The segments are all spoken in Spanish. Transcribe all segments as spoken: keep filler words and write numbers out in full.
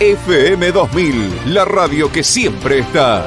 F M dos mil, la radio que siempre está.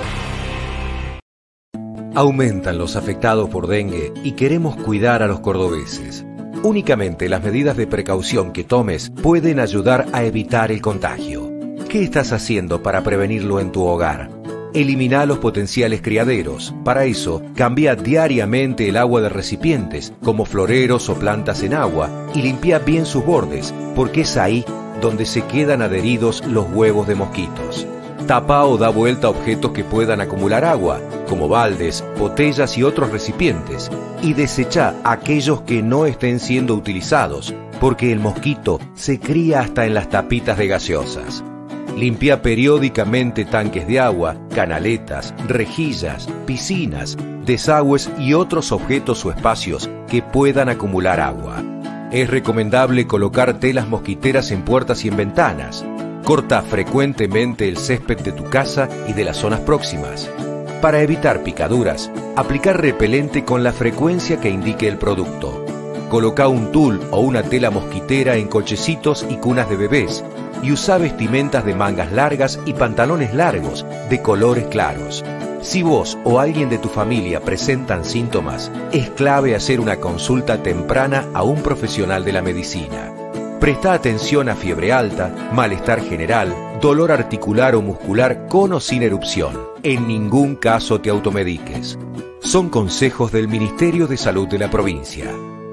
Aumentan los afectados por dengue y queremos cuidar a los cordobeses. Únicamente las medidas de precaución que tomes pueden ayudar a evitar el contagio. ¿Qué estás haciendo para prevenirlo en tu hogar? Elimina los potenciales criaderos. Para eso, cambia diariamente el agua de recipientes, como floreros o plantas en agua, y limpia bien sus bordes, porque es ahí donde se quedan adheridos los huevos de mosquitos. Tapa o da vuelta a objetos que puedan acumular agua, como baldes, botellas y otros recipientes, y desecha aquellos que no estén siendo utilizados, porque el mosquito se cría hasta en las tapitas de gaseosas. Limpia periódicamente tanques de agua, canaletas, rejillas, piscinas, desagües y otros objetos o espacios que puedan acumular agua. Es recomendable colocar telas mosquiteras en puertas y en ventanas. Corta frecuentemente el césped de tu casa y de las zonas próximas. Para evitar picaduras, aplicar repelente con la frecuencia que indique el producto. Coloca un tul o una tela mosquitera en cochecitos y cunas de bebés y usa vestimentas de mangas largas y pantalones largos de colores claros. Si vos o alguien de tu familia presentan síntomas, es clave hacer una consulta temprana a un profesional de la medicina. Presta atención a fiebre alta, malestar general, dolor articular o muscular con o sin erupción. En ningún caso te automediques. Son consejos del Ministerio de Salud de la provincia.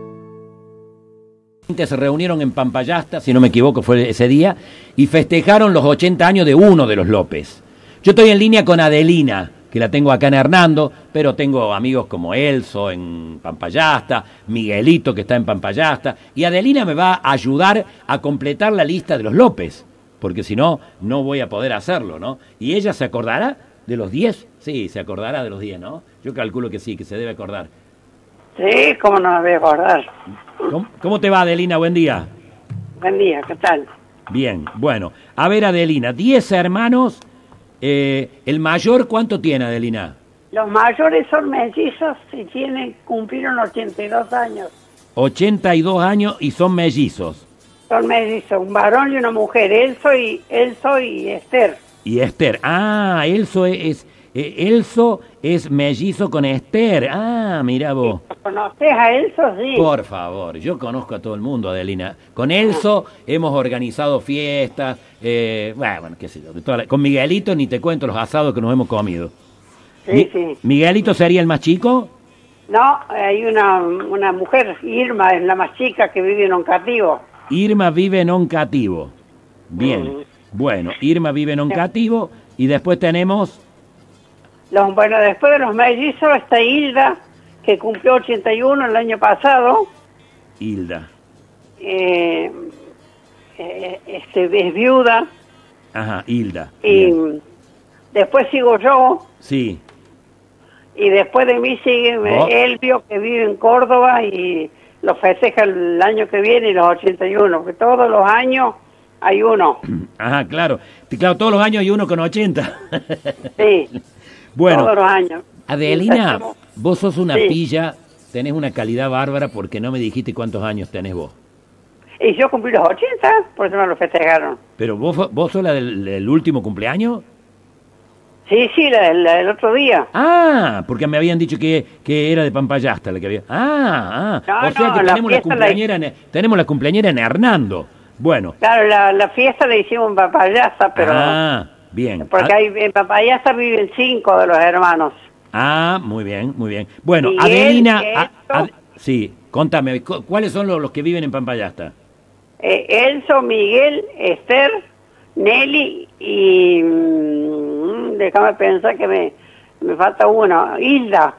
Se reunieron en Pampayasta, si no me equivoco fue ese día, y festejaron los ochenta años de uno de los López. Yo estoy en línea con Adelina, que la tengo acá en Hernando, pero tengo amigos como Elso en Pampayasta, Miguelito que está en Pampayasta, y Adelina me va a ayudar a completar la lista de los López, porque si no, no voy a poder hacerlo, ¿no? ¿Y ella se acordará de los diez? Sí, se acordará de los diez, ¿no? Yo calculo que sí, que se debe acordar. Sí, cómo no me voy a acordar. ¿Cómo, cómo te va, Adelina? Buen día. Buen día, ¿qué tal? Bien, bueno. A ver, Adelina, diez hermanos. Eh, ¿El mayor cuánto tiene, Adelina? Los mayores son mellizos y tienen, cumplieron ochenta y dos años. ochenta y dos años y son mellizos. Son mellizos, un varón y una mujer, Elso y, Elso y Esther. Y Esther. Ah, Elso es... es eh, Elso es mellizo con Esther. Ah, mira vos. ¿Conoces a Elso? Sí. Por favor, yo conozco a todo el mundo, Adelina. Con Elso ah. hemos organizado fiestas, eh, bueno, qué sé yo. De toda la... Con Miguelito ni te cuento los asados que nos hemos comido. Sí, Mi... sí. ¿Miguelito sería el más chico? No, hay una, una mujer, Irma, es la más chica que vive en Oncativo. Irma vive en Oncativo. Bien. Mm. Bueno, Irma vive en Oncativo y después tenemos... Los, bueno, después de los mellizos está Hilda, que cumplió ochenta y uno el año pasado. Hilda. Eh, eh, este, es viuda. Ajá, Hilda. Y bien. Después sigo yo. Sí. Y después de mí sigue ¿Vos? Elvio, que vive en Córdoba y lo festeja el año que viene y los ochenta y uno, porque todos los años hay uno. Ajá, claro. Claro, todos los años hay uno con ochenta. Sí. Bueno, todos los años. Adelina, vos sos una sí. pilla, tenés una calidad bárbara porque no me dijiste cuántos años tenés vos. Y yo cumplí los ochenta, por eso me lo festejaron. ¿Pero vos, vos sos la del, del último cumpleaños? Sí, sí, la, la del otro día. Ah, porque me habían dicho que, que era de Pampayasta la que había. Ah, ah. No, o sea no, que la tenemos la, cumpleañera la... en, tenemos la cumpleañera en Hernando. Bueno. Claro, la, la fiesta la hicimos en Pampayasta, pero... Ah, bien. Porque ah. hay, en Pampayasta viven cinco de los hermanos. Ah, muy bien, muy bien. Bueno, Miguel, Adelina... Elso, a, a, sí, contame, ¿cuáles son los, los que viven en Pampayasta? Eh, Elso, Miguel, Esther, Nelly y... Mmm, déjame pensar que me, me falta uno. Hilda.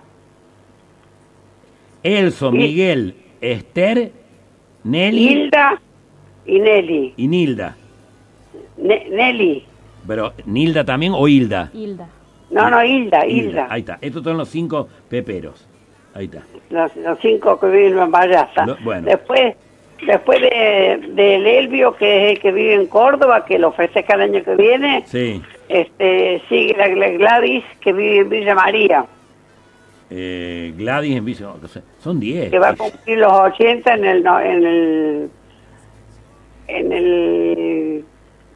Elso, Hil Miguel, Esther, Nelly... Hilda y Nelly. Y Nilda. Ne Nelly. ¿Pero Nilda también o Hilda? Hilda. No, no, Hilda, Hilda. Hilda. Ahí está. Estos son los cinco peperos. Ahí está. Los, los cinco que viven en Pampayasta. Lo, bueno. Después... Después de del Elvio, que es el que vive en Córdoba, que lo festeja el año que viene, sí. este sigue la, la Gladys, que vive en Villa María. Eh, Gladys en Villa María, son diez. Que va a cumplir los ochenta en el, no, en el, en el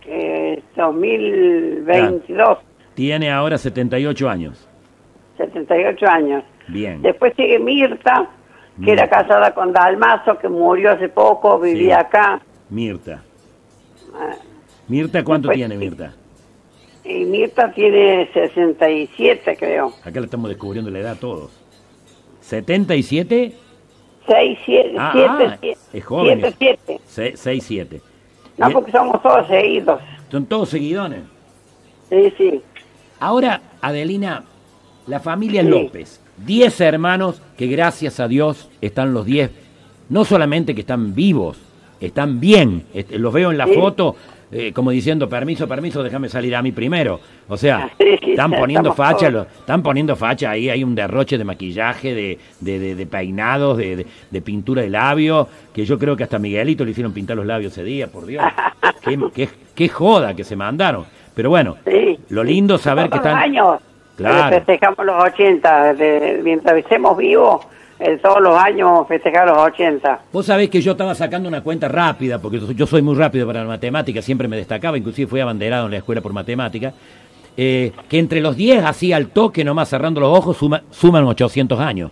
eh, dos mil veintidós. Ah, tiene ahora setenta y ocho años. setenta y ocho años. Bien. Después sigue Mirta, que Mirta. era casada con Dalmazo, que murió hace poco, vivía Sí. acá. Mirta. Ah, Mirta, ¿cuánto Después- tiene Mirta? Y Mirta tiene sesenta y siete, creo. Acá le estamos descubriendo la edad a todos. ¿setenta y siete? seis, siete, Ah, siete, ah, siete, es joven. siete, siete. seis, siete. No, porque somos todos seguidos. Son todos seguidones. Sí, sí. Ahora, Adelina, la familia Sí. López, diez hermanos que gracias a Dios están los diez, no solamente que están vivos, están bien. Este, los veo en la Sí. foto eh, como diciendo, permiso, permiso, déjame salir a mí primero. O sea, Sí, sí, están sí, poniendo estamos facha, todos. lo- están poniendo facha ahí, hay un derroche de maquillaje, de, de, de- de peinados, de, de- de pintura de labios, que yo creo que hasta Miguelito le hicieron pintar los labios ese día, por Dios. qué, qué, qué joda que se mandaron. Pero bueno, Sí. lo lindo es saber que Todos los están... años. Claro. eh, Festejamos los ochenta. De, mientras estemos vivos, eh, todos los años festejar los ochenta. Vos sabés que yo estaba sacando una cuenta rápida, porque yo soy muy rápido para la matemática, siempre me destacaba, inclusive fui abanderado en la escuela por matemática, eh, que entre los diez, así al toque, nomás cerrando los ojos, suma- suman ochocientos años.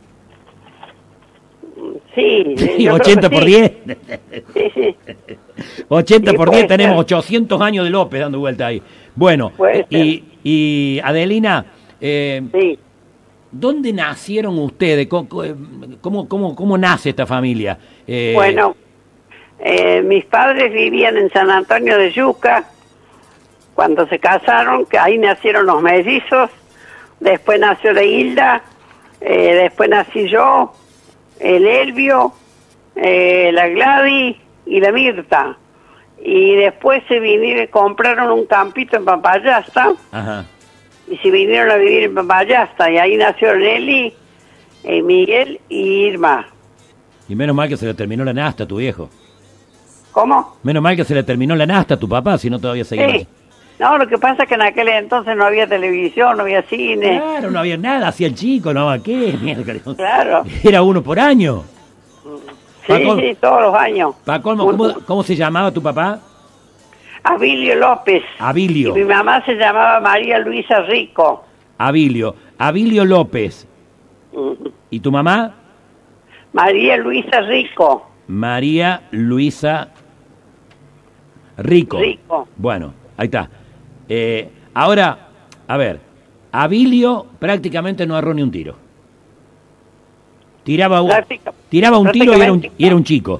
Sí. Y yo creo ochenta que por sí. diez. Sí, sí. ochenta Sí, por puede diez tenemos ser. ochocientos años de López dando vuelta ahí. Bueno, Puede y, y Adelina, eh, Sí. ¿dónde nacieron ustedes? ¿Cómo, cómo, cómo, cómo nace esta familia? Eh, Bueno, eh, mis padres vivían en San Antonio de Yuca. Cuando se casaron, que ahí nacieron los mellizos. Después nació la Hilda. eh, después nací yo, el Elvio, eh, la Gladys y la Mirta. Y después se vinieron, compraron un campito en Pampayasta Ajá. y se vinieron a vivir en Pampayasta. Y ahí nacieron Eli, eh, Miguel y Irma. Y menos mal que se le terminó la nasta a tu viejo. ¿Cómo? Menos mal que se le terminó la nasta a tu papá, si no todavía seguía. Sí. No, lo que pasa es que en aquel entonces no había televisión, no había cine. Claro, no había nada, hacía el chico, no, ¿qué? Miércoles. Claro. Era uno por año. Sí, Paco- sí, todos los años. Pa' colmo, Un- ¿cómo, cómo se llamaba tu papá? Abilio López. Abilio. Y mi mamá se llamaba María Luisa Rico. Abilio. Abilio López. Ujú. ¿Y tu mamá? María Luisa Rico. María Luisa Rico. Rico. Bueno, ahí está. Eh, ahora, a ver, Abilio prácticamente no erró ni un tiro. Tiraba un, Práctica- tiraba un tiro y era un, prácticamente. y era un chico.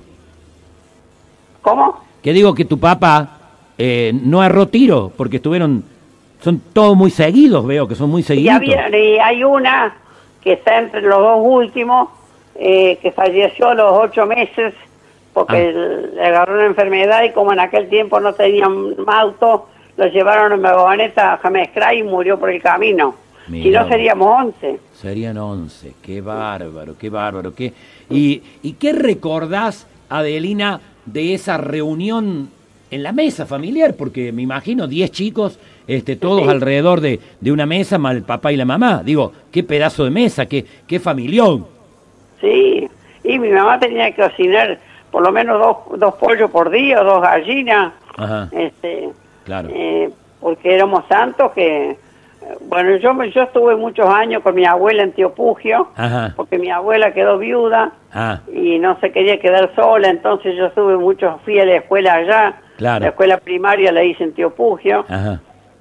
¿Cómo? Que digo que tu papá eh, no erró tiro, porque estuvieron, son todos muy seguidos, veo que son muy Y, seguidos. había, y hay una que está entre los dos últimos, eh, que falleció a los ocho meses porque Ah. le agarró una enfermedad y como en aquel tiempo no tenían auto, lo llevaron en vagoneta a Jamescray y murió por el camino. Mirá Si no vos. seríamos once. Serían once, qué bárbaro, qué bárbaro. Qué... ¿Y, ¿Y qué recordás, Adelina, de esa reunión en la mesa familiar? Porque me imagino diez chicos, este, todos Sí. alrededor de, de una mesa, más el papá y la mamá. Digo, qué pedazo de mesa, qué, qué familión. Sí, y mi mamá tenía que cocinar por lo menos dos, dos pollos por día o dos gallinas. Ajá, Este, claro. eh, porque éramos tantos que... eh, Bueno, yo, me- yo estuve muchos años con mi abuela en Tío Pugio, Ajá, porque mi abuela quedó viuda ah, y no se quería quedar sola, entonces yo estuve muchos, fui a la escuela allá, Claro. la escuela primaria la hice en Tío Pugio, ajá.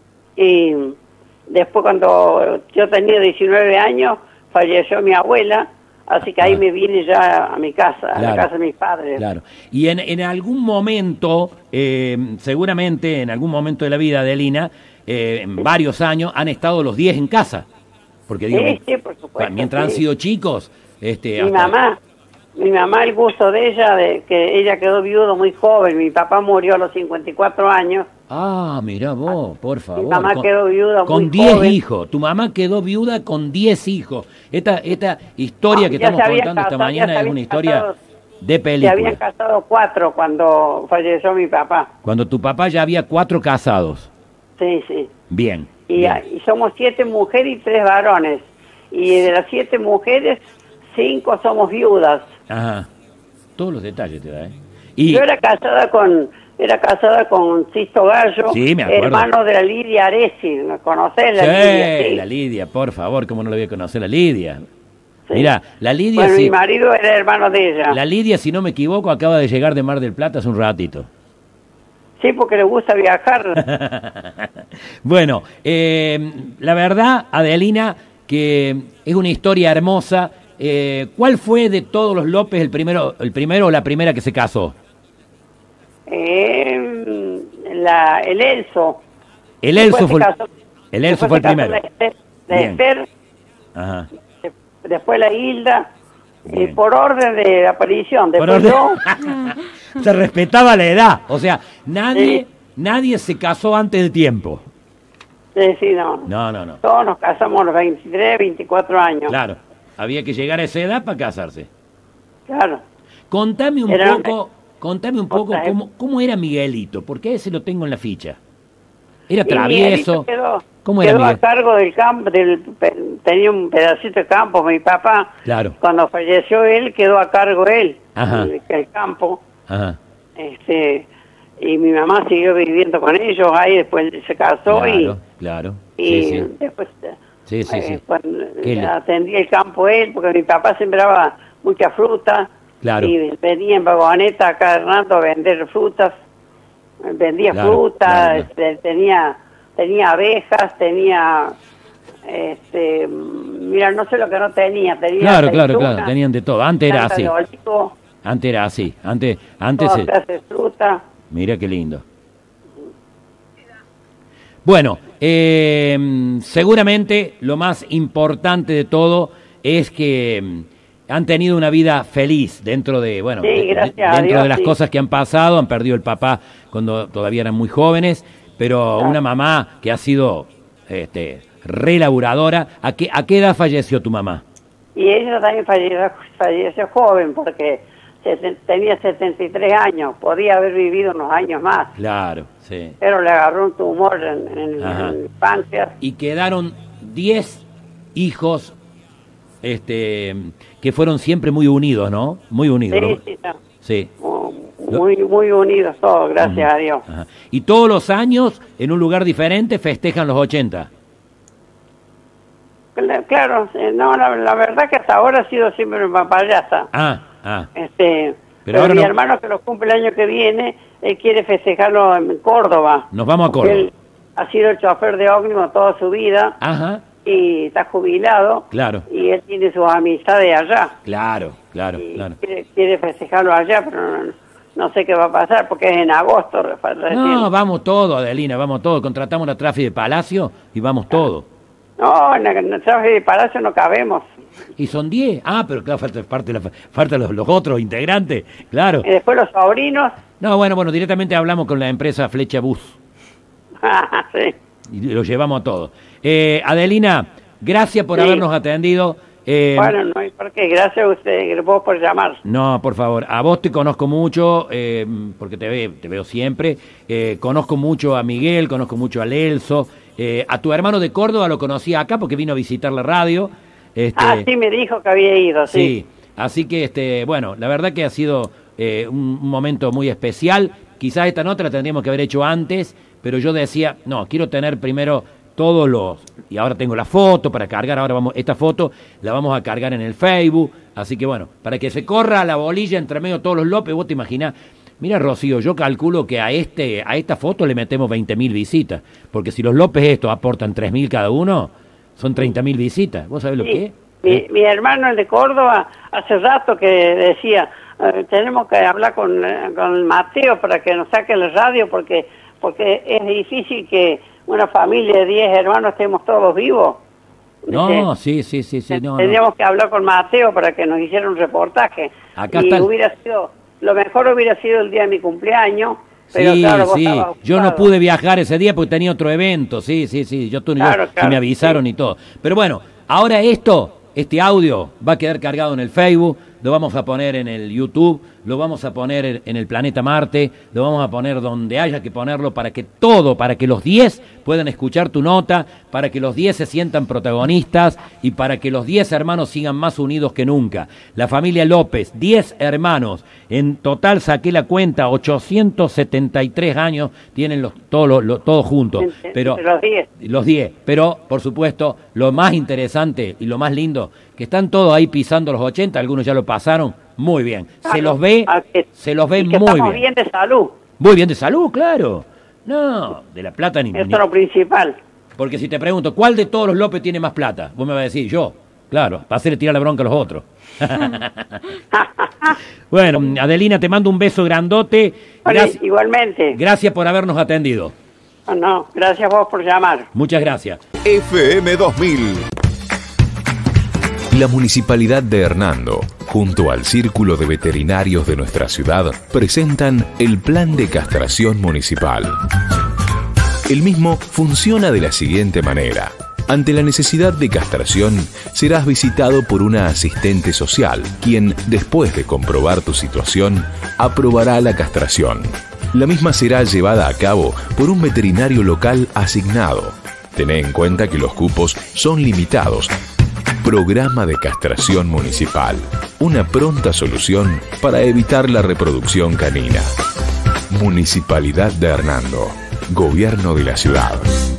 y después cuando yo tenía diecinueve años, falleció mi abuela, así que ahí Ah. me vine ya a mi casa, a la Claro. casa de mis padres. Claro. Y en, en algún momento, eh, seguramente en algún momento de la vida de Adelina, eh, en varios años, han estado los diez en casa. Porque digo, Sí, sí, por supuesto, mientras han sí. sido chicos, este, Mi hasta- mamá, mi mamá, el gusto de ella, de que ella quedó viuda muy joven, mi papá murió a los cincuenta y cuatro años, Ah, mirá vos, por favor. mamá quedó viuda muy con diez joven. hijos. Tu mamá quedó viuda con diez hijos. Esta, esta historia Ah, que ya estamos se había contando esta casado, ya mañana se es habían una historia casado. de se habían película. casado cuatro cuando falleció mi papá. Cuando tu papá ya había cuatro casados. Sí, sí. Bien. Y, bien. y somos siete mujeres y tres varones. Y de las siete mujeres, cinco somos viudas. Ajá. Todos los detalles te da, ¿eh? Y, Yo era casada con era casada con Sisto Gallo, Sí, me acuerdo. hermano de la Lidia Aresi. ¿Me conocés? La Sí, Lidia, sí. la Lidia, por favor, ¿cómo no la voy a conocer la Lidia? Sí. Mira, la Lidia, Bueno, sí, mi marido era hermano de ella. la Lidia, si no me equivoco, acaba de llegar de Mar del Plata hace un ratito. Sí, porque le gusta viajar. Bueno, eh, la verdad, Adelina, que es una historia hermosa. Eh, ¿Cuál fue de todos los López el primero, el primero o la primera que se casó? Eh, la, el Elso. El Después Elso se fue, el- casó- el Elso después fue el se casó primero. La Esther, la Bien. Esther, Ajá. de- después la Hilda, eh, Bien. por orden de aparición. Por Después orden- yo, Se respetaba la edad, o sea, nadie, Sí. nadie se casó antes del tiempo. sí, sí, no. No, no, no. Todos nos casamos a los veintitrés, veinticuatro años. Claro, había que llegar a esa edad para casarse. Claro. Contame un Era- poco, contame un poco Otra vez. cómo, cómo era Miguelito, porque ese lo tengo en la ficha. Era Y travieso. Miguelito Quedó, ¿Cómo era quedó Miguel? a cargo del campo, del, pe- tenía un pedacito de campo, mi papá. Claro. Cuando falleció él, quedó a cargo él, Ajá. el, el campo. Ajá. Este, y mi mamá siguió viviendo con ellos, ahí después se casó Claro, claro. y, y Sí, sí. después Sí, sí, eh, sí. cuando Qué li- atendía el campo él, porque mi papá sembraba mucha fruta. Claro. Y venía en vagoneta acá a Hernando a vender frutas, vendía Claro, fruta, claro, este, tenía tenía abejas, tenía, este, mira, no sé lo que no tenía, tenía Claro, claro, aceitunas, claro. Tenían de todo. Antes era planta así. de olivo, Antes era así. Antes, antes. toda se- clase de fruta. Mira qué lindo. Bueno, eh, seguramente lo más importante de todo es que mm, han tenido una vida feliz dentro de, bueno, Sí, de- de- gracias a dentro Dios, de las sí. cosas que han pasado, han perdido el papá cuando todavía eran muy jóvenes, pero Claro. una mamá que ha sido este, relaboradora. ¿A qué, ¿A qué edad falleció tu mamá? Y ella también falleció, falleció joven porque se- tenía setenta y tres años, podía haber vivido unos años más, Claro, sí. pero le agarró un tumor en, en- Ajá. en el páncreas. Y quedaron diez hijos este, que fueron siempre muy unidos, ¿no? Muy unidos. Sí, ¿no? sí, no. Sí. Muy, muy unidos todos, gracias a Dios. Ajá. Y todos los años, en un lugar diferente, festejan los ochenta. Cla- Claro, eh, no, la, la verdad que hasta ahora ha sido siempre una payasa. Ah, ah. Este, Pero pero ahora mi no- hermano que lo cumple el año que viene, él quiere festejarlo en Córdoba. Nos vamos a Porque Córdoba. Él ha sido el chofer de ómnibus toda su vida Ajá. y está jubilado. Claro. Y él tiene sus amistades allá. Claro, claro, Y claro. quiere, quiere festejarlo allá, pero no, no sé qué va a pasar porque es en agosto. re- recién. No, vamos todo, Adelina, vamos todo. Contratamos la tráfico de Palacio y vamos todo. No, en el, en el traje de Palacio no cabemos. Y son diez. Ah, pero claro, falta, parte la- falta los, los otros integrantes. Claro. Y después los sobrinos. No, bueno, bueno, directamente hablamos con la empresa Flecha Bus. Sí. Y lo llevamos a todo. Eh, Adelina, gracias por Sí. habernos atendido. Eh, Bueno, no hay por qué. Gracias a usted, vos por llamar. No, por favor, a vos te conozco mucho, eh, porque te, ve, te veo siempre. Eh, conozco mucho a Miguel, conozco mucho a Lelso. Eh, a tu hermano de Córdoba lo conocí acá porque vino a visitar la radio. Este, Ah, sí, me dijo que había ido, sí. Sí, así que, este, bueno, la verdad que ha sido eh, un, un momento muy especial. Quizás esta nota la tendríamos que haber hecho antes, pero yo decía, no, quiero tener primero todos los... Y ahora tengo la foto para cargar, ahora vamos, esta foto la vamos a cargar en el Facebook. Así que, bueno, para que se corra la bolilla entre medio de todos los López, vos te imaginás... Mira, Rocío, yo calculo que a este a esta foto le metemos veinte mil visitas, porque si los López estos aportan tres mil cada uno, son treinta mil visitas. ¿Vos sabés lo Sí. que es? Mi, ¿Eh? mi hermano, el de Córdoba, hace rato que decía, eh, tenemos que hablar con, eh, con Mateo para que nos saque la radio, porque porque es difícil que una familia de diez hermanos estemos todos vivos. No, Dice, sí, sí, sí, sí, no, no. Tendríamos que hablar con Mateo para que nos hiciera un reportaje. Acá y está el- hubiera sido, lo mejor hubiera sido el día de mi cumpleaños, pero Sí, claro, vos sí, estabas yo no ocupado. pude viajar ese día porque tenía otro evento, sí, sí, sí, yo, tú, yo- Claro, sí claro, me avisaron sí. y todo. Pero bueno, ahora esto, este audio va a quedar cargado en el Facebook, lo vamos a poner en el YouTube, lo vamos a poner en el planeta Marte, lo vamos a poner donde haya que ponerlo para que todo, para que los diez puedan escuchar tu nota, para que los diez se sientan protagonistas y para que los diez hermanos sigan más unidos que nunca. La familia López, diez hermanos, en total saqué la cuenta, ochocientos setenta y tres años tienen los, todos, los, los, todos juntos. Pero, los diez. Los diez, pero por supuesto, lo más interesante y lo más lindo, que están todos ahí pisando los ochenta, algunos ya lo pasaron, muy bien. Claro, se los ve, que, se los ve y que muy estamos bien. bien de salud. Muy bien de salud, claro. No, de la plata ni... Eso es ni- lo principal. Porque si te pregunto, ¿cuál de todos los López tiene más plata? Vos me vas a decir, yo. Claro, para hacerle tirar la bronca a los otros. Bueno, Adelina, te mando un beso grandote. Vale, Gracias, igualmente. gracias por habernos atendido. No, no, gracias a vos por llamar. Muchas gracias. F M dos mil. La Municipalidad de Hernando, junto al Círculo de Veterinarios de nuestra ciudad, presentan el Plan de Castración Municipal. El mismo funciona de la siguiente manera. Ante la necesidad de castración, serás visitado por una asistente social, quien, después de comprobar tu situación, aprobará la castración. La misma será llevada a cabo por un veterinario local asignado. Tené en cuenta que los cupos son limitados. Programa de Castración Municipal. Una pronta solución para evitar la reproducción canina. Municipalidad de Hernando. Gobierno de la ciudad.